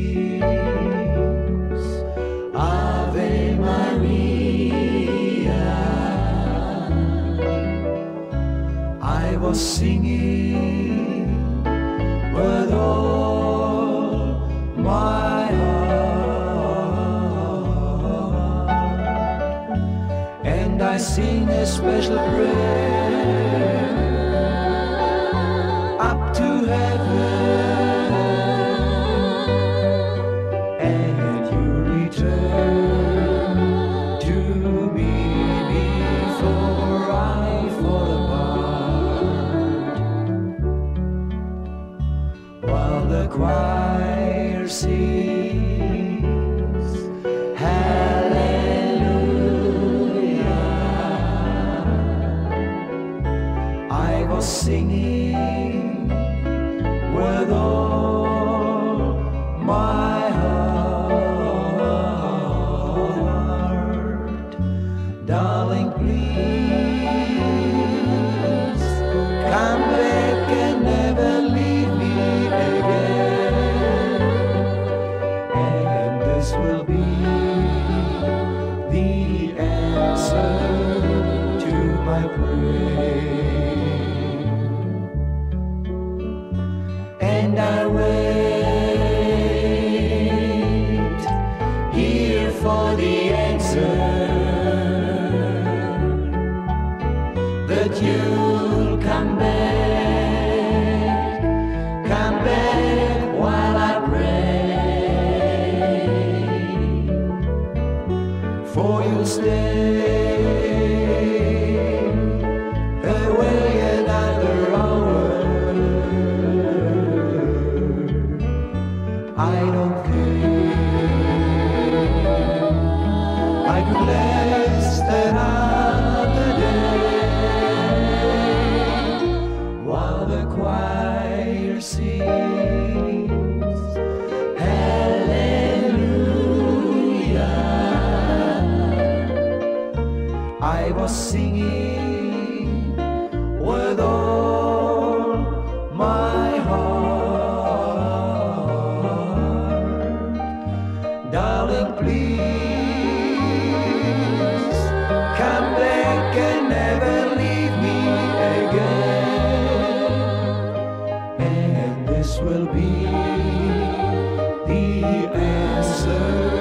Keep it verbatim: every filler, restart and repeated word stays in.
sings Ave Maria. I was singing with all my heart, and I sing a special prayer up to heaven, and you return to me before I fall apart. While the choir sings Hallelujah, I was singing with all my heart. Darling, please come back and never leave me again, and this will be the answer to my prayer. And I wait here for the answer that you'll come back, come back while I pray. For you'll stay away another hour. I don't care, I could last another day, while the choir sings Hallelujah. I was singing with all my heart. Darling, please come back and never leave me again, and this will be the answer